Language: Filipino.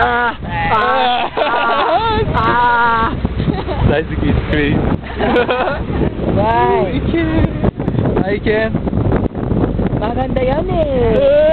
Bicycle is crazy. Bye. I can. Maganda yan eh.